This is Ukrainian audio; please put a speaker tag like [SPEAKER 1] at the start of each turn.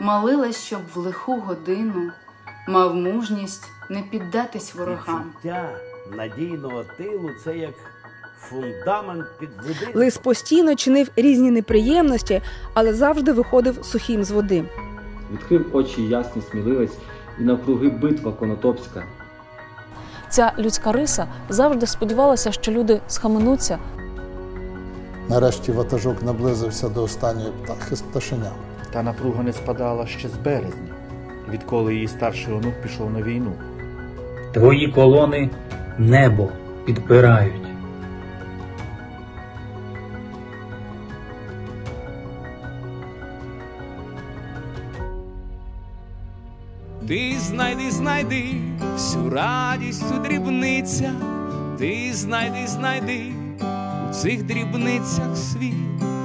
[SPEAKER 1] молилась, щоб в лиху годину мав мужність не піддатись ворогам.
[SPEAKER 2] Відчуття надійного тилу – це як фундамент під будинком.
[SPEAKER 3] Лис постійно чинив різні неприємності, але завжди виходив сухим з води.
[SPEAKER 4] Відкрив очі ясний сміливець, і навкруги битва конотопська.
[SPEAKER 5] Ця людська риса завжди сподівалася, що люди схаменуться.
[SPEAKER 6] Нарешті ватажок наблизився до останньої птахи з пташеням.
[SPEAKER 7] Та напруга не спадала ще з березня, відколи її старший онук пішов на війну.
[SPEAKER 8] Твої колони небо підпирають.
[SPEAKER 9] Ти знайди всю радість у дрібницях, ти знайди у цих дрібницях світ.